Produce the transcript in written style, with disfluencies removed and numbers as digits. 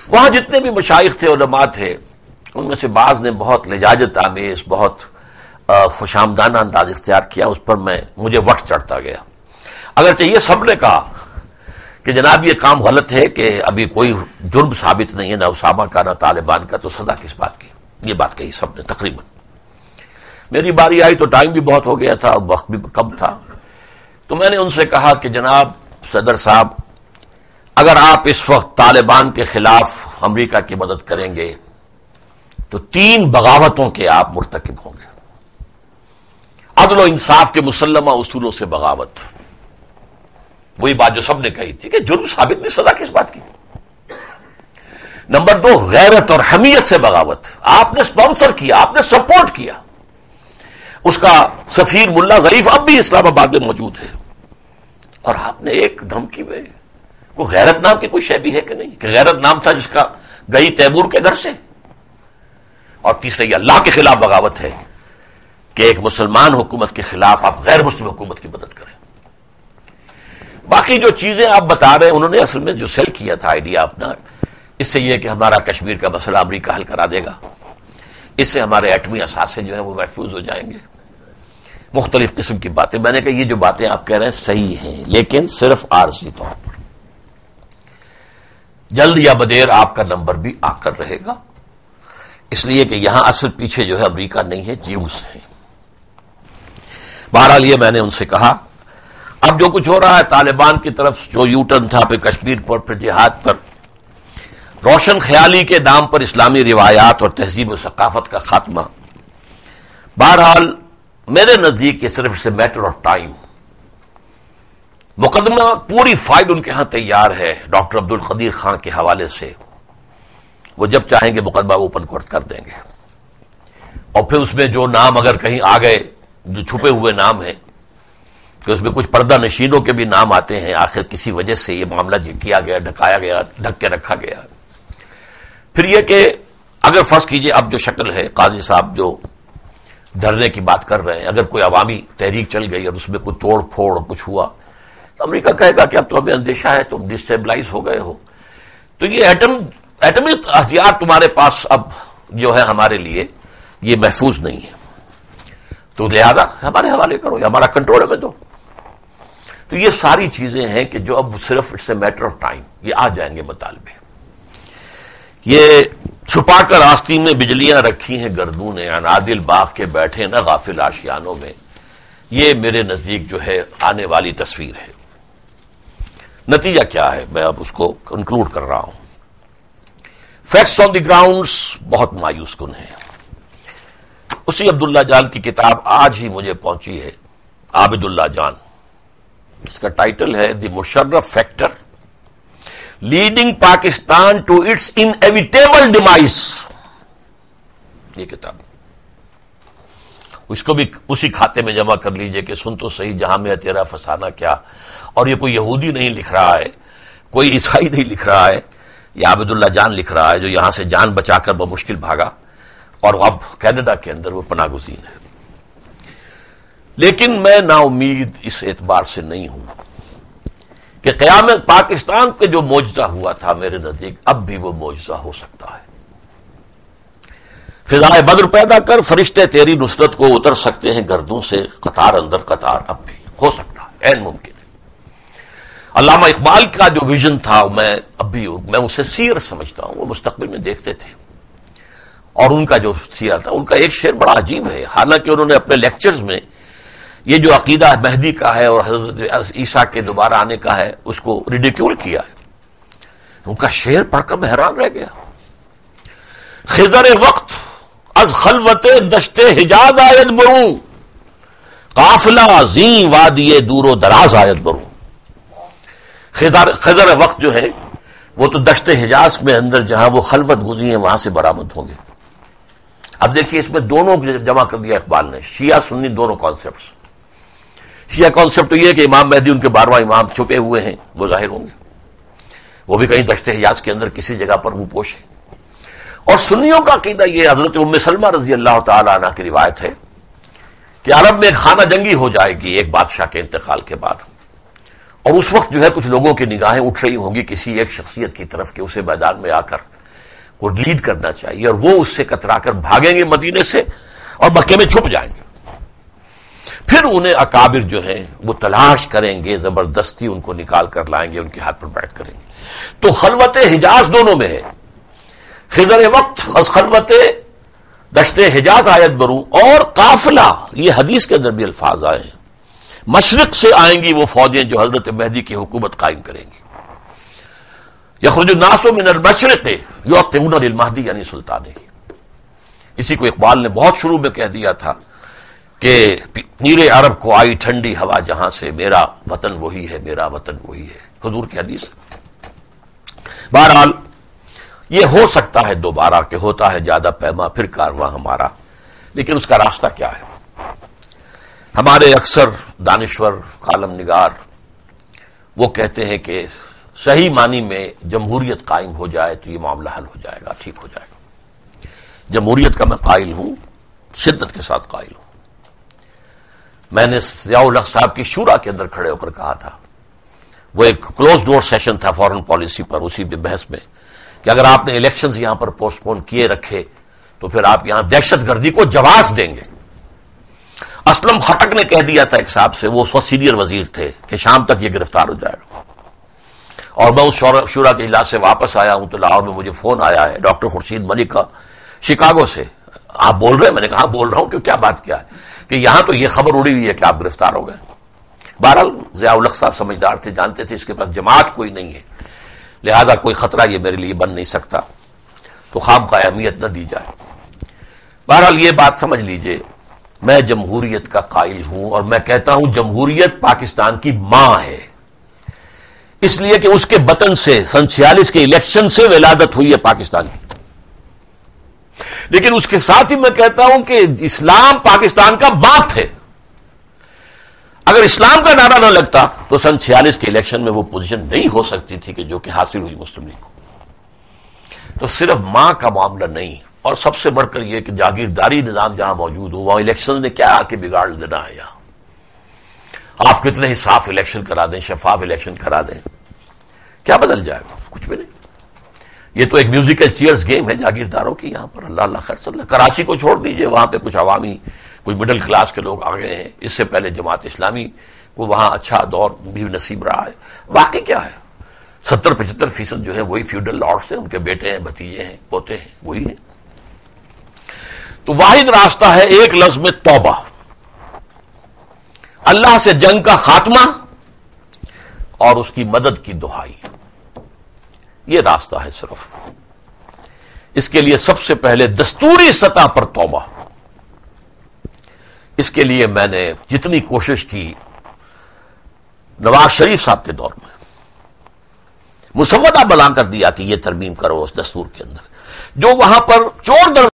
وہاں جتنے بھی مشائخ تھے، علماء تھے، ان میں سے بعض نے بہت لجاجت آمیز، بہت خوشامدانہ انداز اختیار کیا، اس پر مجھے وقت چڑھتا گیا۔ اگرچہ یہ سب نے کہا کہ جناب یہ کام غلط ہے کہ ابھی کوئی جرم ثابت نہیں ہے، نہ اسامہ کا نہ طالبان کا، تو سزا کس بات کی؟ یہ بات کہی سب نے تقریباً۔ میری باری آئی تو ٹائم بھی بہت ہو گیا تھا، وقت بھی کم تھا، تو میں نے ان سے کہا کہ جناب صدر صاحب، اگر آپ اس وقت طالبان کے خلاف امریکہ کی مدد کریں گے تو 3 بغاوتوں کے آپ مرتکب ہوں گے۔ عدل و انصاف کے مسلمہ اصولوں سے بغاوت، وہی بات جو سب نے کہی تھی کہ جرم ثابت نہیں، سزا کس بات کی؟ نمبر 2، غیرت اور حمیت سے بغاوت، آپ نے اسپانسر کیا، آپ نے سپورٹ کیا۔ اس کا سفیر ملا ظریف اب بھی اسلام آباد میں موجود ہے، اور آپ نے ایک دھمکی میں، کوئی غیرت نام کی کوئی شے بھی ہے کہ نہیں؟ کہ غیرت نام تھا جس کا گئی تیمور کے گھر سے۔ اور تیسرے یہ اللہ کے خلاف بغاوت ہے کہ ایک مسلمان حکومت کے خلاف آپ غیر مسلم حکومت کی مدد کریں۔ باقی جو چیزیں آپ بتا رہے ہیں، انہوں نے اصل میں جو سیل کیا تھا آئیڈیا اپنا، اس سے یہ کہ ہمارا کشمیر کا مسئلہ امریکہ حل کرا دے گا، اس سے ہمارے ایٹمی اثاثے جو ہیں وہ محفوظ ہو جائیں گے، مختلف قسم کی باتیں۔ میں نے کہا یہ جو باتیں آپ کہہ رہے ہیں صحیح ہیں، لیکن صرف عارضی طور پر، جلد یا بدیر آپ کا نمبر بھی آ کر رہے گا، اس لیے کہ یہاں اصل پیچھے جو ہے امریکہ نہیں ہے، جیوس ہیں۔ بہرحال یہ میں نے ان سے کہا، اب جو کچھ ہو رہا ہے طالبان کی طرف جو یو ٹرن تھا، پھر کشمیر پر، پھر جہاد پر، روشن خیالی کے نام پر اسلامی روایات اور تہذیب و ثقافت کا خاتمہ، بہرحال میرے نزدیک یہ صرف میٹر آف ٹائم۔ مقدمہ پوری فائل ان کے ہاں تیار ہے ڈاکٹر عبد القدیر خان کے حوالے سے، وہ جب چاہیں گے مقدمہ اوپن کورٹ کر دیں گے، اور پھر اس میں جو نام اگر کہیں آ گئے جو چھپے ہوئے نام ہیں، کہ اس میں کچھ پردہ نشینوں کے بھی نام آتے ہیں، آخر کسی وجہ سے یہ معاملہ کیا گیا، ڈھکایا گیا، ڈھک کے رکھا گیا۔ پھر یہ کہ اگر فرض کیجئے اب جو شکل ہے، قاضی صاحب جو دھرنے کی بات کر رہے ہیں، اگر کوئی عوامی تحریک چل گئی اور اس میں کوئی توڑ پھوڑ کچھ ہوا، تو امریکہ کہے گا کہ اب تو ہمیں اندیشہ ہے، تم ڈسٹیبلائز ہو گئے ہو، تو یہ ایٹمی ہتھیار تمہارے پاس اب جو ہے ہمارے لیے یہ محفوظ نہیں ہے، تو لہذا ہمارے حوالے کرو یا ہمارا کنٹرول ہمیں دو۔ تو یہ ساری چیزیں ہیں کہ جو اب صرف it's a matter of time, یہ آ جائیں گے مطالبے۔ یہ چھپا کر آستین میں بجلیاں رکھی ہیں گردوں نے، عنادل باغ کے بیٹھے نہ غافل آشیانوں میں، یہ میرے نزدیک جو ہے آنے والی تصویر ہے۔ نتیجہ کیا ہے میں اب اس کو کنکلوڈ کر رہا ہوں۔ فیکٹس آن دی گراؤنڈز بہت مایوس کن ہیں۔ اسی عبداللہ جان کی کتاب آج ہی مجھے پہنچی ہے، عابد اللہ جان، اس کا ٹائٹل ہے the Musharraf factor leading Pakistan to its inevitable demise. یہ کتاب اس کو بھی اسی کھاتے میں جمع کر لیجئے کہ سن تو صحیح جہاں میں تیرا فسانہ کیا۔ اور یہ کوئی یہودی نہیں لکھ رہا ہے، کوئی عیسائی نہیں لکھ رہا ہے، یہ عابد اللہ جان لکھ رہا ہے، جو یہاں سے جان بچا کر بمشکل بھاگا اور اب کینیڈا کے اندر وہ پناہ گزین ہے۔ لیکن میں نا امید اس اعتبار سے نہیں ہوں کہ قیامت پاکستان کے جو معجزہ ہوا تھا میرے نزدیک اب بھی وہ معجزہ ہو سکتا ہے۔ فضائے بدر پیدا کر فرشتے تیری نصرت کو اتر سکتے ہیں گردوں سے قطار اندر قطار، اب بھی ہو سکتا ہے، عین ممکن ہے۔ علامہ اقبال کا جو ویژن تھا میں اسے سیر سمجھتا ہوں، وہ مستقبل میں دیکھتے تھے، اور ان کا جو سیر تھا، ان کا ایک شعر بڑا عجیب ہے، حالانکہ انہوں نے اپنے لیکچرز میں یہ جو عقیدہ مہدی کا ہے اور حضرت عیسیٰ کے دوبارہ آنے کا ہے اس کو ریڈیکیول کیا ہے، ان کا شعر پڑھ کر میں حیران رہ گیا۔ خضر وقت از خلوت دشت حجاز آید بروں، قافلہ زیں وادی دور و دراز آید بروں۔ خضر وقت جو ہے وہ تو دشت حجاز میں اندر جہاں وہ خلوت گزری ہیں وہاں سے برآمد ہوں گے۔ اب دیکھیے اس میں دونوں جمع کر دیا اقبال نے، شیعہ سنی دونوں کانسیپٹس۔ شیعہ کانسیپٹ تو یہ کہ امام مہدی ان کے 12واں امام چھپے ہوئے ہیں، وہ ظاہر ہوں گے، وہ بھی کہیں دشت حجاز کے اندر کسی جگہ پر منہ پوش ہے۔ اور سنیوں کا عقیدہ یہ حضرت ام سلمہ رضی اللہ تعالی عنہ کی روایت ہے کہ عرب میں ایک خانہ جنگی ہو جائے گی ایک بادشاہ کے انتقال کے بعد، اور اس وقت جو ہے کچھ لوگوں کی نگاہیں اٹھ رہی ہوں گی کسی ایک شخصیت کی طرف کہ اسے میدان میں آ کر کو لیڈ کرنا چاہیے، اور وہ اس سے کترا کر بھاگیں گے مدینے سے اور مکے میں چھپ جائیں گے. پھر انہیں اکابر جو ہیں وہ تلاش کریں گے، زبردستی ان کو نکال کر لائیں گے، ان کے ہاتھ پر بیٹھ کریں گے. تو خلوت حجاز دونوں میں ہے. خضر وقت از خلوت دشت حجاز آیت بروں، اور قافلہ، یہ حدیث کے اندر بھی الفاظ آئے ہیں، مشرق سے آئیں گی وہ فوجیں جو حضرت مہدی کی حکومت قائم کریں گی. یخرج الناس من المشرق یعقبون للمہدی یعنی سلطانہ. اسی کو اقبال نے بہت شروع میں کہہ دیا تھا کہ پیر عرب کو آئی ٹھنڈی ہوا جہاں سے، میرا وطن وہی ہے، میرا وطن وہی ہے، حضور کی حدیث. بہرحال یہ ہو سکتا ہے دوبارہ کہ ہوتا ہے زیادہ پیما پھر کارواں ہمارا، لیکن اس کا راستہ کیا ہے؟ ہمارے اکثر دانشور کالم نگار وہ کہتے ہیں کہ صحیح معنی میں جمہوریت قائم ہو جائے تو یہ معاملہ حل ہو جائے گا، ٹھیک ہو جائے گا. جمہوریت کا میں قائل ہوں، شدت کے ساتھ قائل ہوں. میں نے ضیاء الحق صاحب کی شورا کے اندر کھڑے ہو کر کہا تھا، وہ ایک کلوز ڈور سیشن تھا فارن پالیسی پر، اسی بحث میں کہ اگر آپ نے الیکشنز یہاں پر پوسٹ پون کیے رکھے تو پھر آپ یہاں دہشت گردی کو جواز دیں گے. اسلم خٹک نے کہہ دیا تھا ایک صاحب سے، وہ اس وقت سینئر وزیر تھے، کہ شام تک یہ گرفتار ہو جائے گا. اور میں اس شورا کے اجلاس سے واپس آیا ہوں تو لاہور میں مجھے فون آیا ہے ڈاکٹر خورشید ملک کا شکاگو سے. آپ بول رہے ہیں؟ میں نے کہا بول رہا ہوں. کہ کیا بات کیا ہے؟ کہ یہاں تو یہ خبر اڑی ہوئی ہے کہ آپ گرفتار ہو گئے. بہرحال ضیاء الحق صاحب سمجھدار تھے، جانتے تھے اس کے پاس جماعت کوئی نہیں ہے، لہذا کوئی خطرہ یہ میرے لیے بن نہیں سکتا، تو خواب کا اہمیت نہ دی جائے. بہرحال یہ بات سمجھ لیجئے، میں جمہوریت کا قائل ہوں، اور میں کہتا ہوں جمہوریت پاکستان کی ماں ہے، اس لیے کہ اس کے بطن سے سن 46 کے الیکشن سے ولادت ہوئی ہے پاکستان کی. لیکن اس کے ساتھ ہی میں کہتا ہوں کہ اسلام پاکستان کا باپ ہے. اگر اسلام کا نعرہ نہ لگتا تو سن 46 کے الیکشن میں وہ پوزیشن نہیں ہو سکتی تھی کہ جو کہ حاصل ہوئی مسلم لیگ کو. تو صرف ماں کا معاملہ نہیں، اور سب سے بڑھ کر یہ کہ جاگیرداری نظام جہاں موجود ہو وہاں الیکشن نے کیا آ کے بگاڑ دینا ہے. یہاں آپ کتنے ہی صاف الیکشن کرا دیں، شفاف الیکشن کرا دیں، کیا بدل جائے گا؟ کچھ بھی نہیں. یہ تو ایک میوزیکل چیئرز گیم ہے جاگیرداروں کی یہاں پر. اللہ اللہ خیر صلی اللہ. کراچی کو چھوڑ دیجئے، وہاں پہ کچھ عوامی، کوئی مڈل کلاس کے لوگ آ گئے ہیں. اس سے پہلے جماعت اسلامی کو وہاں اچھا دور بھی نصیب رہا ہے. باقی کیا ہے؟ 70-75% جو ہے وہی فیوڈل لارڈس ہیں، ان کے بیٹے ہیں، بھتیجے ہیں، پوتے ہیں، وہی ہیں. تو واحد راستہ ہے ایک لفظ میں توبہ، اللہ سے جنگ کا خاتمہ اور اس کی مدد کی دعائی. یہ راستہ ہے صرف. اس کے لیے سب سے پہلے دستوری سطح پر توبہ. اس کے لیے میں نے جتنی کوشش کی نواز شریف صاحب کے دور میں مسودہ بنا کر دیا کہ یہ ترمیم کرو اس دستور کے اندر، جو وہاں پر چور در